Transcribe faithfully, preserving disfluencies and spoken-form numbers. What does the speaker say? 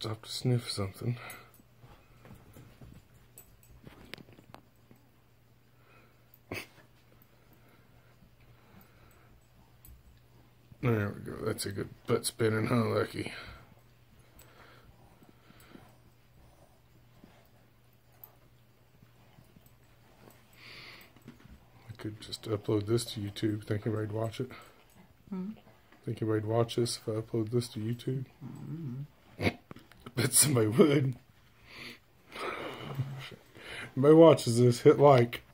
stop to sniff something. There we go. That's a good butt spinning, huh, Lucky? I could just upload this to YouTube. Think anybody'd watch it? Hmm? Think anybody'd watch this if I upload this to YouTube? Mm-hmm. I bet somebody would. If anybody watches this, hit like.